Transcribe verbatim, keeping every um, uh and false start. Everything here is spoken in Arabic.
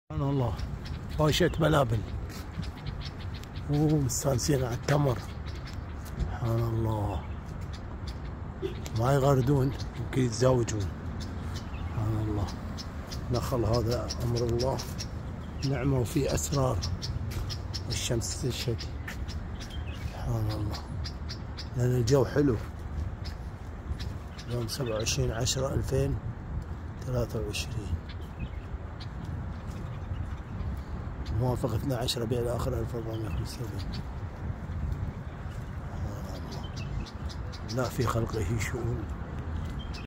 سبحان الله، فاشة بلابل ومستانسين على التمر. سبحان الله، ما يغردون يمكن يتزوجون. سبحان الله، نخل هذا أمر الله، نعمة وفي أسرار، والشمس تشهد. سبحان الله، لأن الجو حلو. يوم سبعة وعشرين عشرة ألفين ثلاثة وعشرين، موافق اثني عشر ربيع الآخر ألف وأربعمائة وخمسة وسبعين. لا في خلقه شؤون.